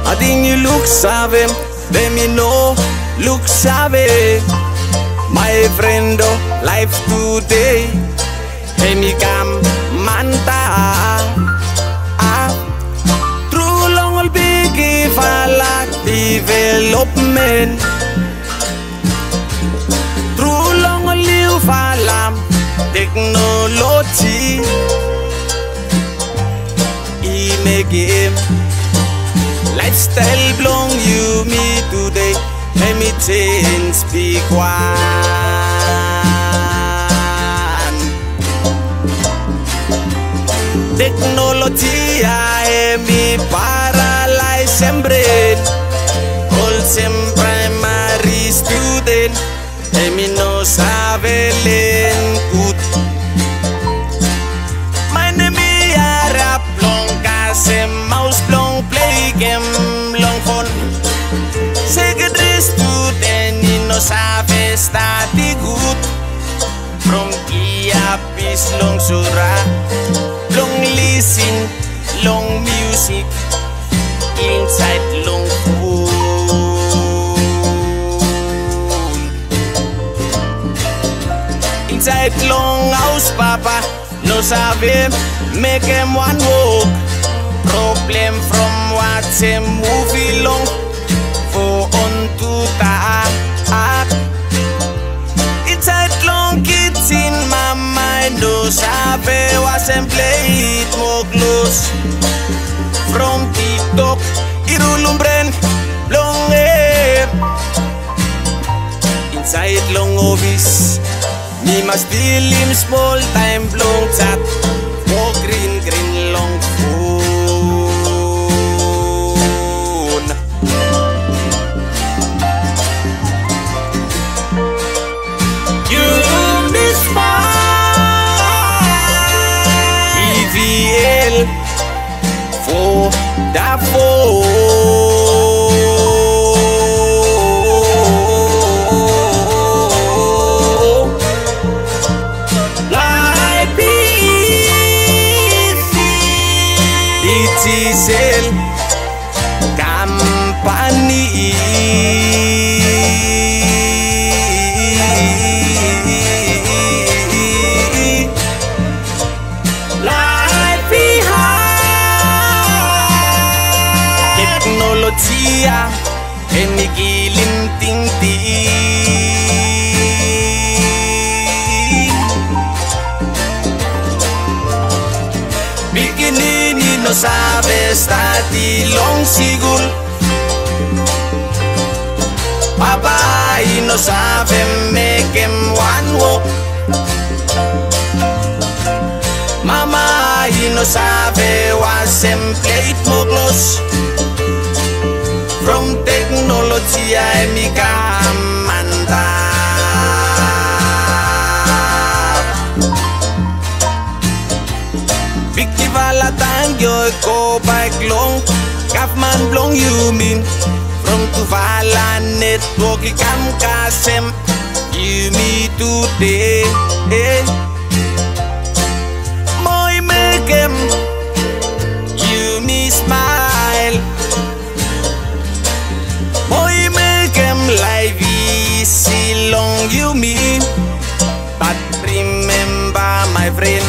Ading you look savem, let me know, look save. My friend, life today, hey me come manta. True long will be give a lot development. True long will live a lam technology. Game lifestyle belong you me today. Let me change big one. Technology I me paralyze sempre. All some primary student. Let me no sabe len good. My name is Arab long. Sem mouse long play game long phone. Secretary student no sabe study good. From Kiapis long sura, long listen, long music, inside long phone. Inside long house papa no sabe make him one walk. Problem from what's a movie long for on to that. Inside long kids in my mind, no sabe was and play it more close. From TikTok, irulumbren long hair. Inside long office, me must deal in small time long chat. More green long food. Diesel company life behind teknologia enigilim ting no sabe study long sigul. Papa no sabe make him one walk. Mama no sabe was him plate more close. From technology I become manda. Yo go back long, Kaufman blong you mean. From Tuvala network ikam kasem, you me today. Moy make him, you me smile. Moy make him live easy long you mean. But remember my friend,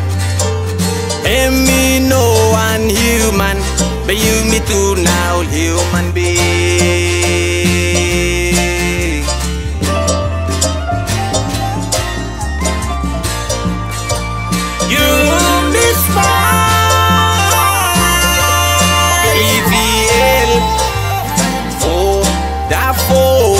me no one human, but you me too now human being. You miss my EVL for the phone.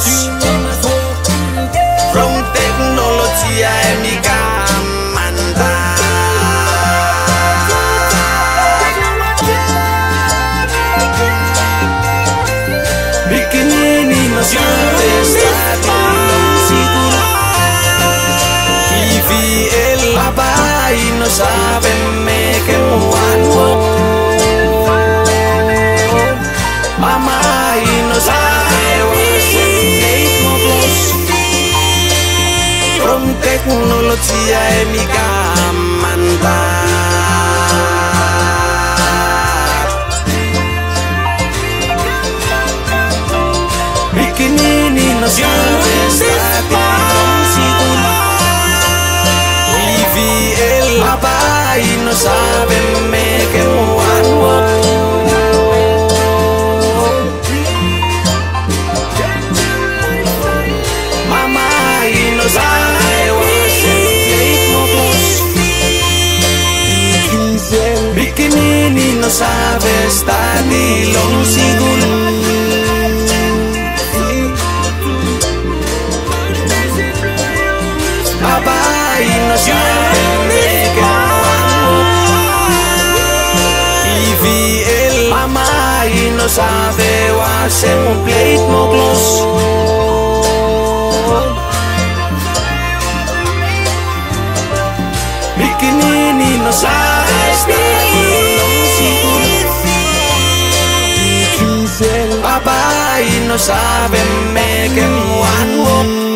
close. From tecnologia e mica manda. Bikin ini no sabes TVL papai no sabe me que muano. Mama no sabe from tecnologia e mica manda. Bikin ini no sabes TVL papai no sabe me que muano. Bikin ini no sabes tadi long sigul. Papai no sabe TVL mamai no sabe hacer un plate mo close. Bikin ini no sabes papai no sabe me que muano.